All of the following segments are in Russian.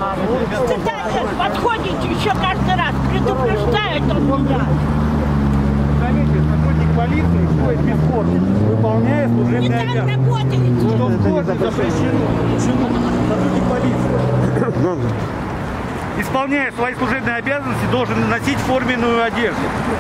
Кстати, подходите еще каждый раз, предупреждают он меня. Заметьте, сотрудник полиции ходит без формы, выполняя служебные Не так обязанности. работаете. Что в форме запрещено. Почему? Сотрудник полиции, исполняя свои служебные обязанности, должен носить форменную одежду.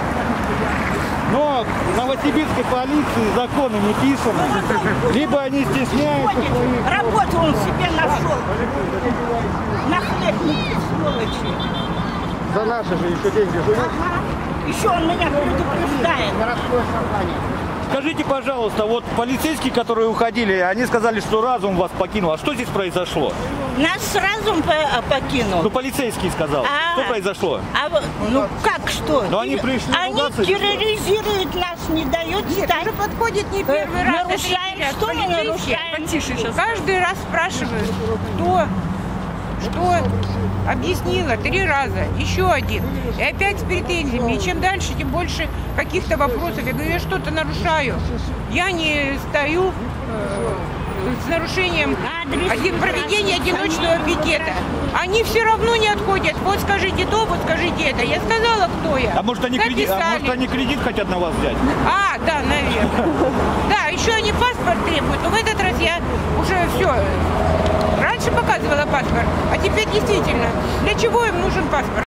Но в новосибирской полиции законы не писаны. Либо они стесняются своих... Работу он себе нашел. Нахлебники, сволочи. За наши же еще деньги живут. Ага. Еще он меня предупреждает. Скажите, пожалуйста, вот полицейские, которые уходили, они сказали, что разум вас покинул. А что здесь произошло? Нас разум покинул. Ну, полицейский сказал. Что произошло? Ну, как что? Но они пришли Они ругаться, терроризируют нас, не дают стать. Уже подходит не первый раз. Нарушаем. Что мы нарушаем? Потише сейчас. Каждый раз спрашивают, кто, что. Объяснила 3 раза, еще один. И опять с претензиями. И чем дальше, тем больше каких-то вопросов. Я говорю, я что-то нарушаю. Я не стою с нарушением проведения одиночного пикета. Они все равно не отходят. Вот скажите то, вот скажите это. Я сказала, кто я. А может они кредит хотят на вас взять? А, да, наверное. Да, еще они паспорт требуют. Но в этот раз я уже все. Раньше показывала паспорт, а теперь действительно. Для чего им нужен паспорт?